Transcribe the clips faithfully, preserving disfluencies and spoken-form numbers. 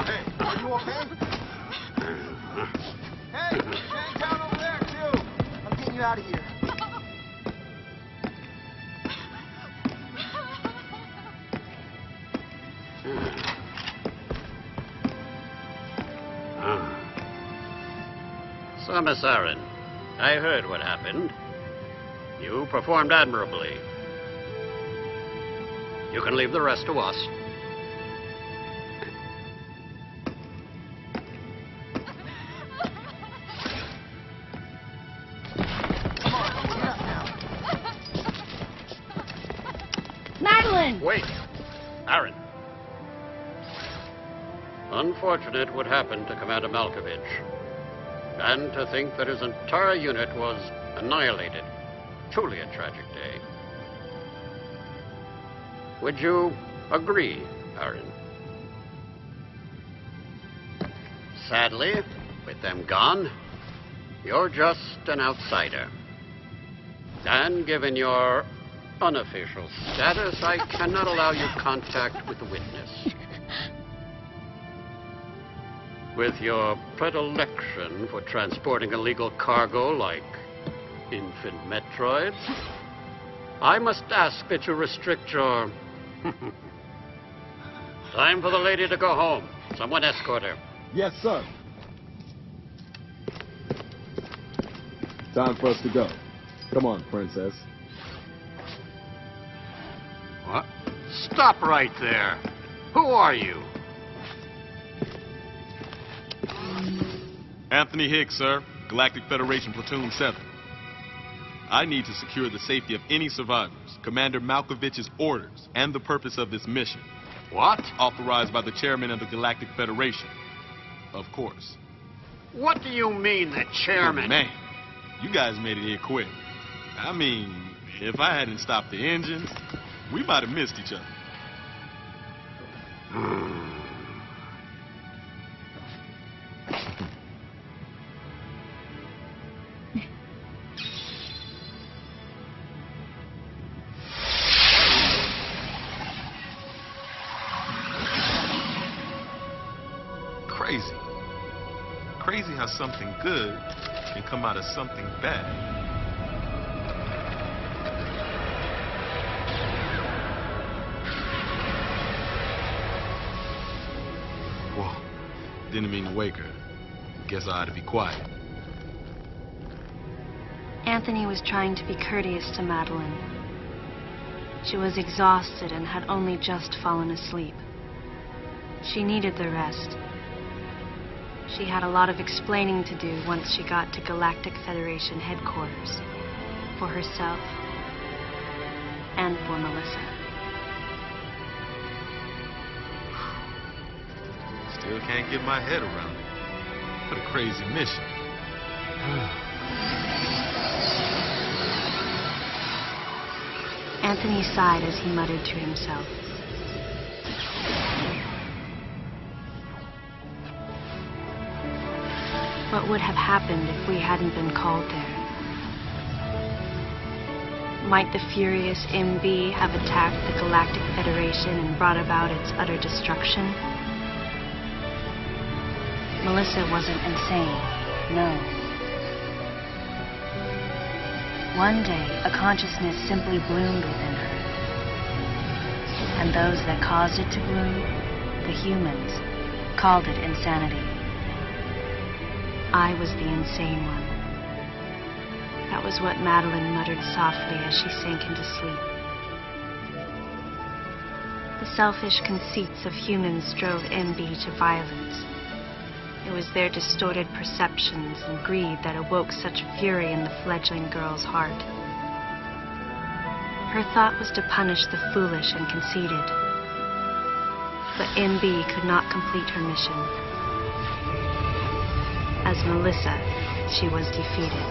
Hey, are you okay? Hey, there's a gang down over there, too. I'm getting you out of here. So, Miss Aaron, I heard what happened. You performed admirably. You can leave the rest to us. Come on, get up now. Madeline! Wait. Aaron. Unfortunate what happened to Commander Malkovich. And to think that his entire unit was annihilated. Truly a tragic day. Would you agree, Aaron? Sadly, with them gone, you're just an outsider. And given your unofficial status, I cannot allow you contact with the witness. With your predilection for transporting illegal cargo like infant Metroids, I must ask that you restrict your... Time for the lady to go home. Someone escort her. Yes, sir. Time for us to go. Come on, princess. What? Stop right there. Who are you? Anthony Hicks, sir. Galactic Federation Platoon seven. I need to secure the safety of any survivors, Commander Malkovich's orders, and the purpose of this mission. What? Authorized by the chairman of the Galactic Federation. Of course. What do you mean, the chairman? Oh, man, you guys made it here quick. I mean, if I hadn't stopped the engines, we might have missed each other. Crazy. Crazy how something good can come out of something bad. Whoa. Didn't mean to wake her. Guess I ought to be quiet. Anthony was trying to be courteous to Madeline. She was exhausted and had only just fallen asleep. She needed the rest. She had a lot of explaining to do once she got to Galactic Federation headquarters. For herself and for Melissa. Still can't get my head around it. What a crazy mission. Anthony sighed as he muttered to himself. What would have happened if we hadn't been called there? Might the furious M B have attacked the Galactic Federation and brought about its utter destruction? Melissa wasn't insane, no. One day, a consciousness simply bloomed within her. And those that caused it to bloom, the humans, called it insanity. I was the insane one. That was what Madeline muttered softly as she sank into sleep. The selfish conceits of humans drove M B to violence. It was their distorted perceptions and greed that awoke such fury in the fledgling girl's heart. Her thought was to punish the foolish and conceited. But M B could not complete her mission. As Melissa, she was defeated.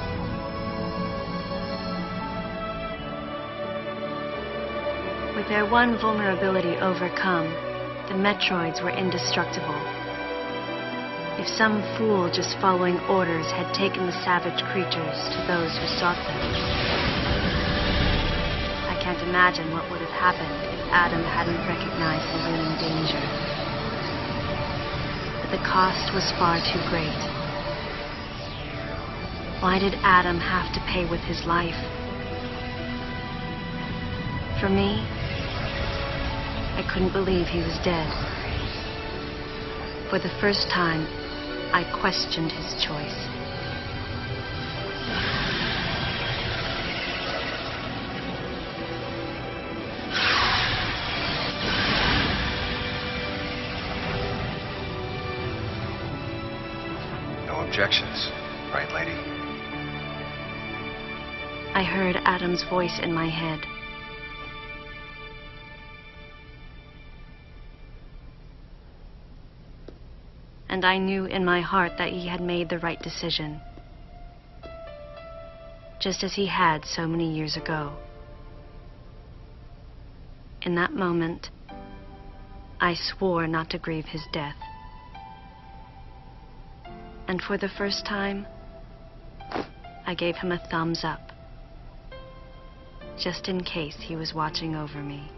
With their one vulnerability overcome, the Metroids were indestructible. If some fool just following orders had taken the savage creatures to those who sought them. I can't imagine what would have happened if Adam hadn't recognized the looming danger. but the cost was far too great. Why did Adam have to pay with his life? For me, I couldn't believe he was dead. For the first time, I questioned his choice. No objections, right, lady? I heard Adam's voice in my head. And I knew in my heart that he had made the right decision, just as he had so many years ago. In that moment, I swore not to grieve his death. And for the first time, I gave him a thumbs up, just in case he was watching over me.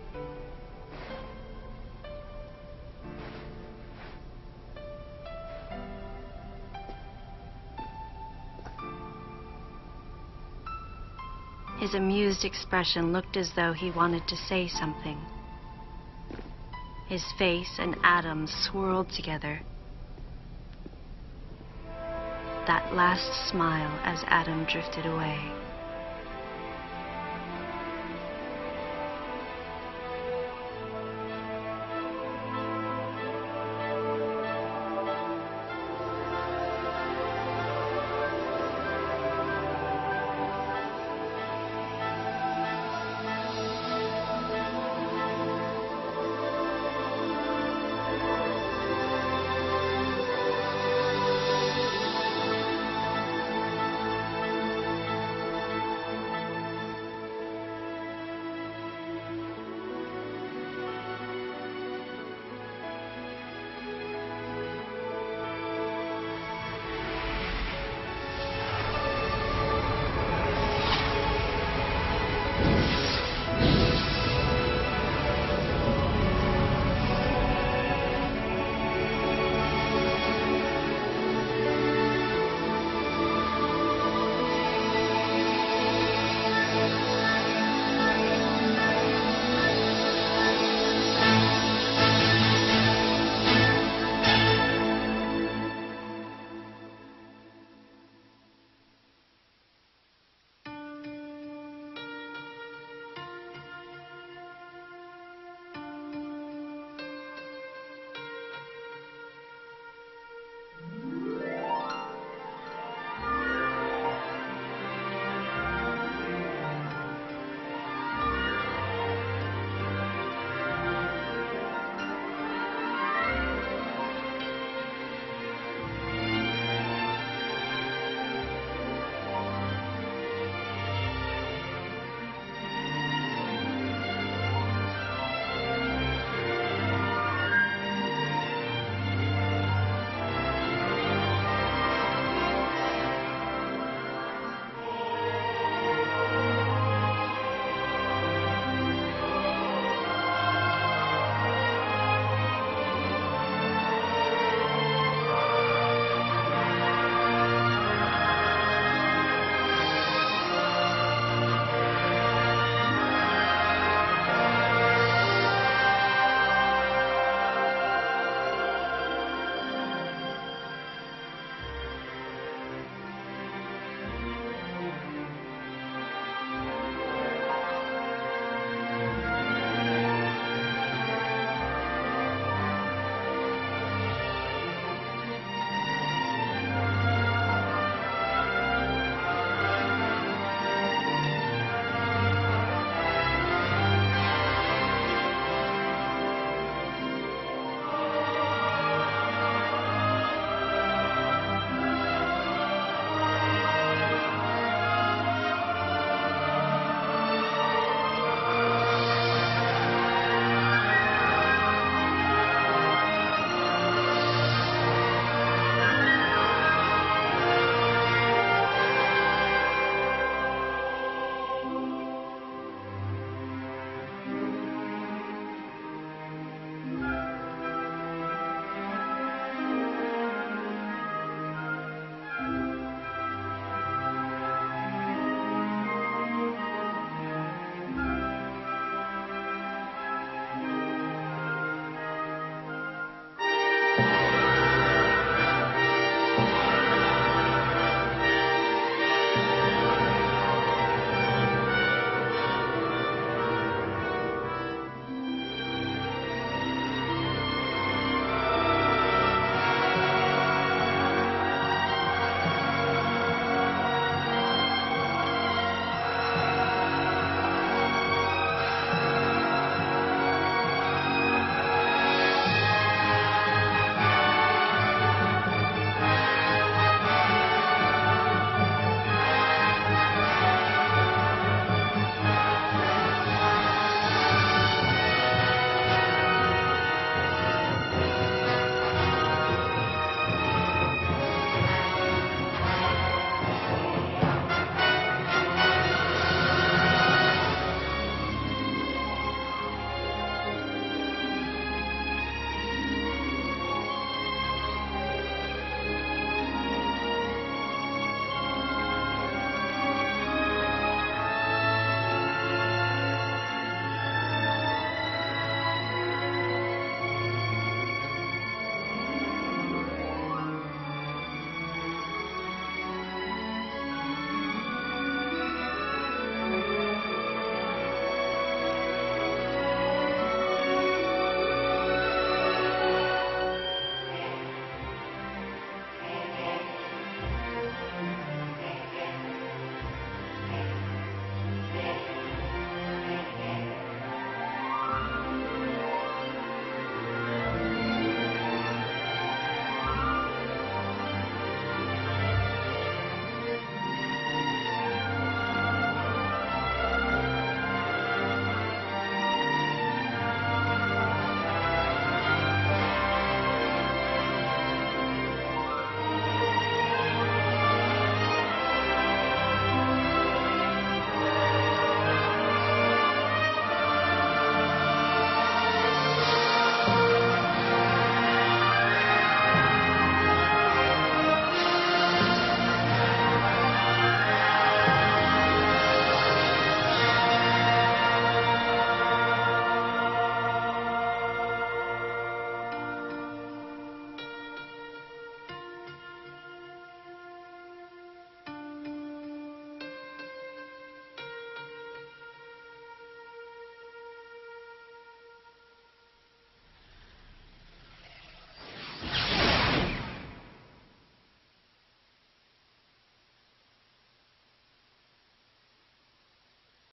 His amused expression looked as though he wanted to say something. His face and Adam's swirled together. That last smile as Adam drifted away.